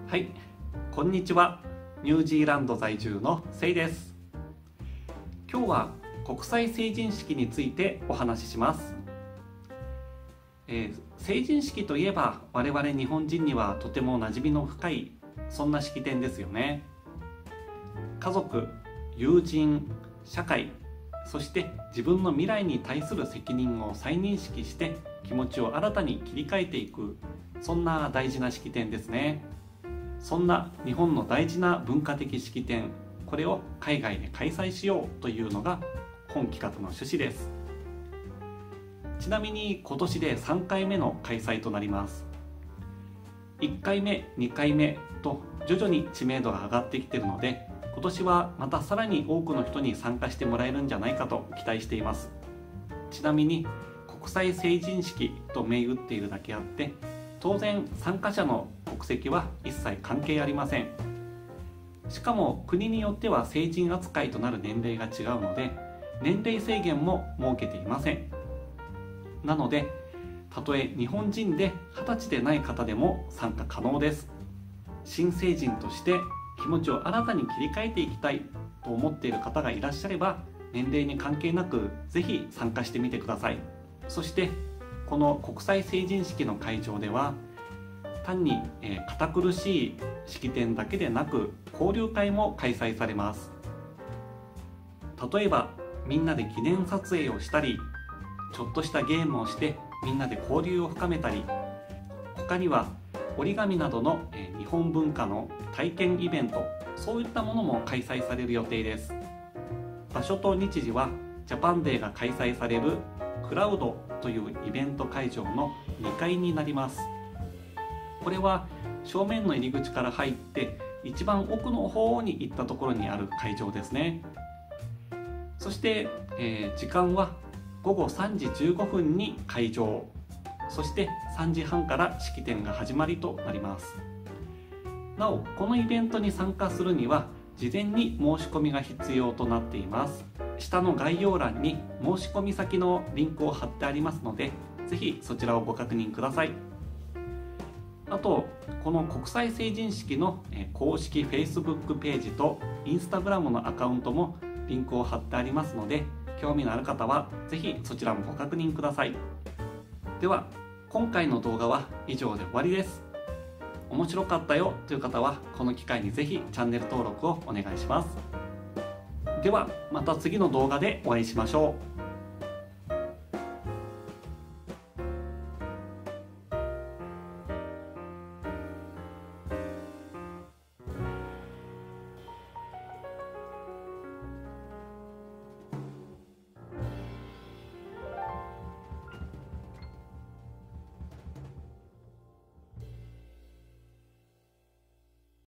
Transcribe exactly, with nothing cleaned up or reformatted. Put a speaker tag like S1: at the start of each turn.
S1: はい、こんにちは。ニュージーランド在住のせいです。今日は国際成人式についてお話しします。えー、成人式といえば我々日本人にはとても馴染みの深いそんな式典ですよね。家族、友人、社会、そして自分の未来に対する責任を再認識して気持ちを新たに切り替えていく、そんな大事な式典ですね。そんな日本の大事な文化的式典、これを海外で開催しようというのが本企画の趣旨です。ちなみに今年でさんかいめの開催となります。いっかいめ、にかいめと徐々に知名度が上がってきているので、今年はまたさらに多くの人に参加してもらえるんじゃないかと期待しています。ちなみに国際成人式と銘打っているだけあって、当然参加者の国籍は一切関係ありません。しかも国によっては成人扱いとなる年齢が違うので、年齢制限も設けていません。なのでたとえ日本人ではたちでない方でも参加可能です。新成人として気持ちを新たに切り替えていきたいと思っている方がいらっしゃれば、年齢に関係なくぜひ参加してみてください。そしてこの国際成人式の会場では単に、えー、堅苦しい式典だけでなく交流会も開催されます。例えばみんなで記念撮影をしたり、ちょっとしたゲームをしてみんなで交流を深めたり、他には折り紙などの、えー、日本文化の体験イベント、そういったものも開催される予定です。場所と日時はジャパンデーが開催されるクラウドというイベント会場のにかいになります。これは正面の入り口から入って一番奥の方に行ったところにある会場ですね。そして、えー、時間はごごさんじじゅうごふんに開場、そしてさんじはんから式典が始まりとなります。なおこのイベントに参加するには事前に申し込みが必要となっています。下の概要欄に申し込み先のリンクを貼ってありますので、ぜひそちらをご確認ください。あとこの国際成人式の公式 Facebook ページと Instagram のアカウントもリンクを貼ってありますので、興味のある方はぜひそちらもご確認ください。では今回の動画は以上で終わりです。面白かったよという方はこの機会にぜひチャンネル登録をお願いします。ではまた次の動画でお会いしましょう。